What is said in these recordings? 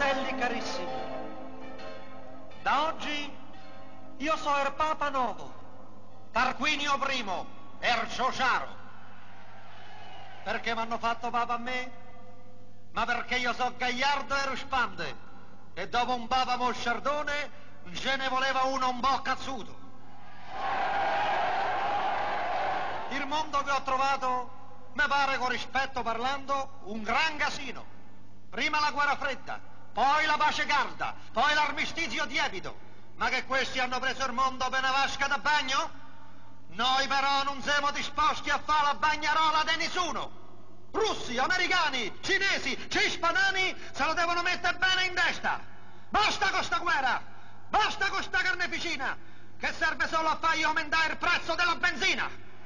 fratelli carissimi, da oggi io so il Papa Nuovo, Tarquinio I, Erciociaro. Perché mi hanno fatto Papa a me? Ma perché io so gagliardo e ruspante, e dopo un Papa mosciardone ce ne voleva uno un po' cazzuto. Il mondo che ho trovato mi pare, con rispetto parlando, un gran casino. Prima la guerra fredda, poi la pace calda, poi l'armistizio tiepido. Ma che questi hanno preso il mondo per una vasca da bagno? Noi però non siamo disposti a fare la bagnarola di nessuno. Russi, americani, cinesi, cispanani se lo devono mettere bene in testa. Basta con sta guerra, basta con sta carneficina, che serve solo a fargli aumentare il prezzo della benzina.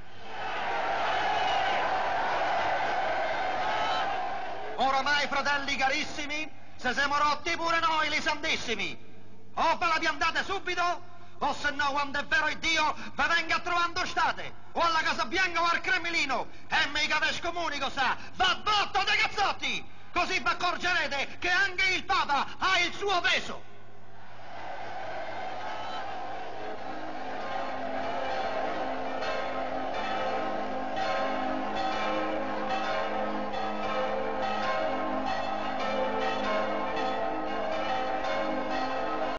Oramai, fratelli carissimi, se siamo rotti pure noi, li santissimi. O ve la piantate subito, o se no, quando è vero il Dio, vi venga trovando state, o alla Casa Bianca o al Cremlino, e mica ve scomunico, sa, va botto dei cazzotti! Così vi accorgerete che anche il Papa ha il suo peso.